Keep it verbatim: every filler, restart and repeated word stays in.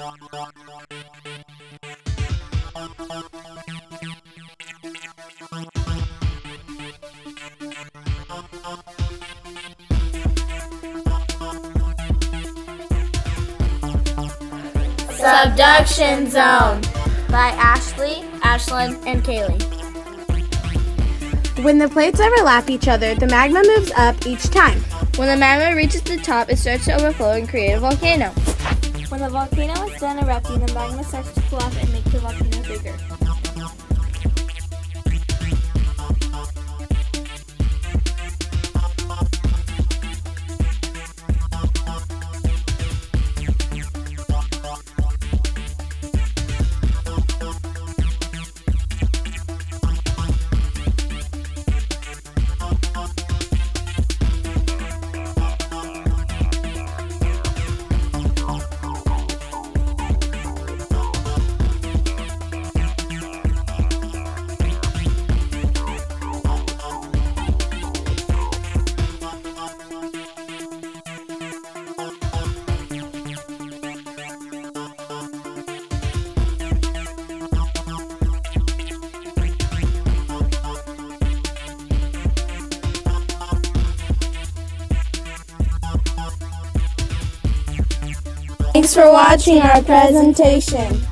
Subduction Zone by Ashlie, Ashlyn, and Caleigh. When the plates overlap each other, the magma moves up each time. When the magma reaches the top, it starts to overflow and create a volcano. When the volcano is done erupting, the magma starts to cool off and make the volcano bigger. Thanks for watching our presentation.